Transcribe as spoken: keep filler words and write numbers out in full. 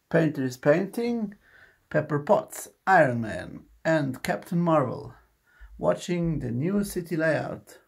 Painter is painting, Pepper Potts, Iron Man, and Captain Marvel, watching the new city layout.